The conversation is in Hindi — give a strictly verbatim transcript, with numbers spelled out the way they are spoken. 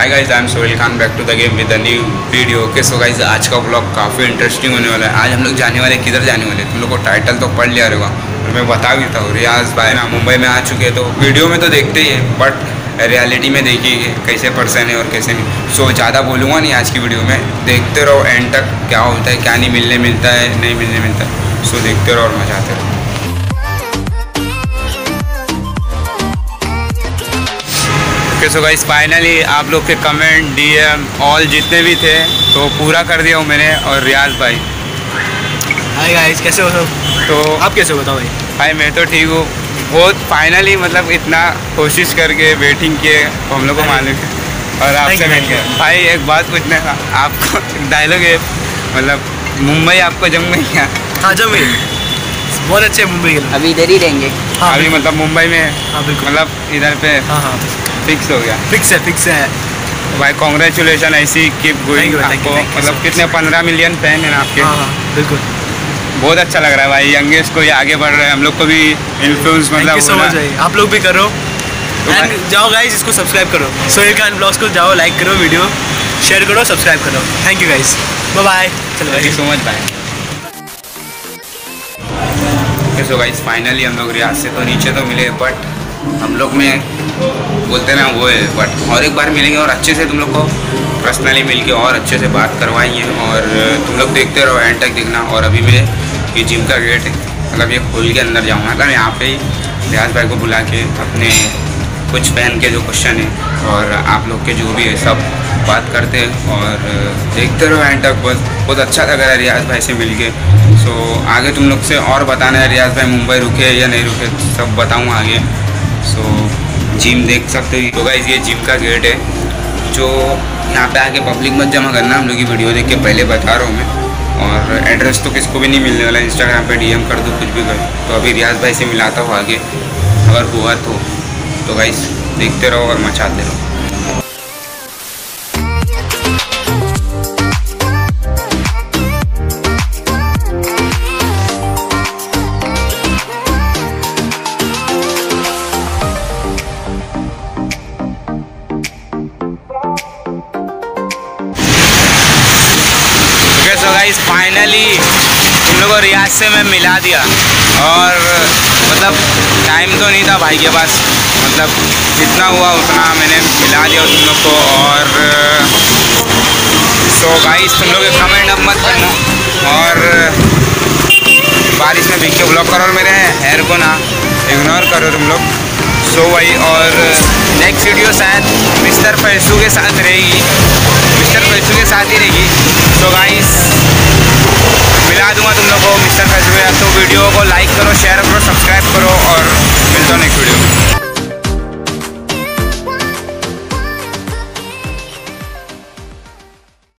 Hi guys, I am Sohail Khan, back to the game with a new video. Okay so guys, आज का व्लॉग काफ़ी इंटरेस्टिंग होने वाला है। आज हम लोग जाने वाले, किधर जाने वाले, तुम लोग को टाइटल तो पढ़ लिया होगा और मैं बता भी था। रियाज भाई ना मुंबई में आ चुके हैं, तो वीडियो में तो देखते ही है, बट रियलिटी में देखिए कैसे पर्सन है और कैसे नहीं। सो ज़्यादा बोलूँगा नहीं आज की वीडियो में, देखते रहो एंड तक, क्या होता है क्या नहीं मिलने मिलता है नहीं मिलने मिलता है। सो देखते रहो और मजा आते रहो। ओके सो गाइस, फाइनली आप लोग के कमेंट, डीएम, ऑल जितने भी थे तो पूरा कर दिया हूँ मैंने। और रियाज भाई, हाय गाइस, कैसे हो सब? तो आप कैसे हो बताओ भाई? भाई मैं तो ठीक हूँ। बहुत फाइनली मतलब इतना कोशिश करके वेटिंग किए तो हम लोग को मालूम है और आपसे मिल गया। भाई एक बात पूछना था आपको, डायलॉग है मतलब मुंबई आपको जम गई क्या? हाँ जम गई, बहुत अच्छे मुंबई के। अभी इधर ही रहेंगे। हाँ, अभी मतलब मुंबई में है? हाँ बिल्कुल, मतलब इधर पे हाँ हाँ फिक्स हो गया? फिक्स है, फिक्स है भाई कॉन्ग्रेचुलेशन, ऐसी कीप गोइंग। आपको मतलब कितने पंद्रह मिलियन फैन है ना आपके? हाँ हाँ बिल्कुल, बहुत अच्छा लग रहा है भाई, यंगेस्ट को ये आगे बढ़ रहे हैं, हम लोग को भी इन्फ्लुएंस मतलब समझ आइए। आप लोग भी करो तो एंड जाओ गाइस, इसको सब्सक्राइब करो। सोहेल खान ब्लॉग्स को जाओ, लाइक करो, वीडियो शेयर करो, सब्सक्राइब करो। Thank you guys, bye bye. चलो थैंक यू सो मच भाई। सो गाइस, फाइनली हम लोग रियाज से तो नीचे तो मिले, बट हम लोग में बोलते ना वो है, बट और एक बार मिलेंगे और अच्छे से तुम लोग को पर्सनली मिलके और अच्छे से बात करवाएंगे और तुम लोग देखते रहो एंड तक देखना। और अभी मैं ये जिम का गेट है, मतलब ये खोल के अंदर जाऊँगा, मतलब यहाँ पे ही रियाज भाई को बुला के अपने कुछ फैन के जो क्वेश्चन है और आप लोग के जो भी है सब बात करते हैं और देखते रहो एंड तक। बस बहुत अच्छा लग रहा है रियाज भाई से मिलके। सो आगे तुम लोग से और बताना है रियाज भाई मुंबई रुके या नहीं रुके, सब बताऊँगा आगे। सो जिम देख सकते हो। तो गाइस, ये जिम का गेट है, जो यहाँ पे आके पब्लिक मत जमा करना, हम लोग की वीडियो देख के पहले बता रहा हूँ मैं। और एड्रेस तो किसको भी नहीं मिलने वाला, इंस्टाग्राम पे डीएम कर दो, कुछ भी कर। तो अभी रियाज भाई से मिलाता हूँ आगे, अगर हुआ तो। तो गाइस देखते रहो और मचाते रहो। सो गाइस, फाइनली तुम लोगों को रियाज से मैं मिला दिया और मतलब टाइम तो नहीं था भाई के पास, मतलब जितना हुआ उतना मैंने मिला दिया तुम लोग को। और सो गाइस, तुम लोग कमेंट अब मत करना और बारिश में भीग के ब्लॉक करो और मेरे हेयर को ना इग्नोर करो तुम लोग। सो भाई, और नेक्स्ट वीडियो शायद मिस्टर पैसू के साथ रहेगी, मिस्टर पैसू के साथ ही रहेगी। तो गाइस मिला दूंगा तुम लोग को मिस्टर पैसू या तो